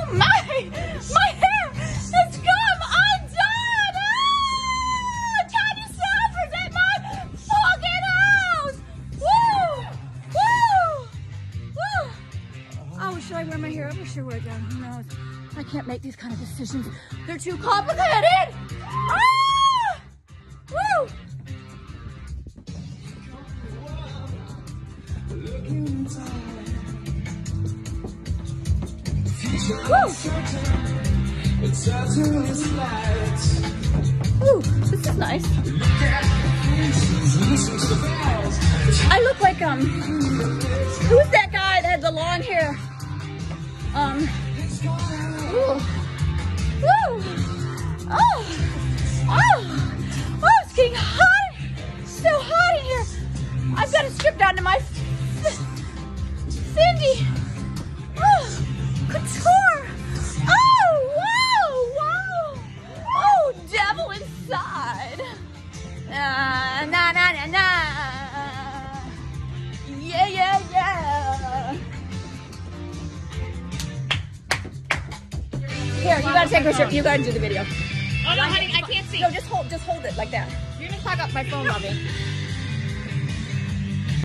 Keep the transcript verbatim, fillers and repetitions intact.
Oh my! My hair has come undone! Ah! Time to self-present my fucking house! Woo! Woo! Woo! Oh, should I wear my hair up or should I wear it down? Who knows? I can't make these kind of decisions. They're too complicated! Ah! Woo! Woo! Ooh, this is nice. I look like, um, who's that guy that had the long hair? Um, ooh, ooh, oh, oh, oh, it's getting hot, so hot in here. I've got to strip down to my Cindy. Oh, couture. Oh, whoa, whoa. Oh, devil inside. Uh, na, na, na, na. Yeah, yeah, yeah. Here, you gotta take a picture. You gotta do the video. Oh no, honey, I can't see. No, just hold, just hold it like that. You're gonna talk up my phone, lovey.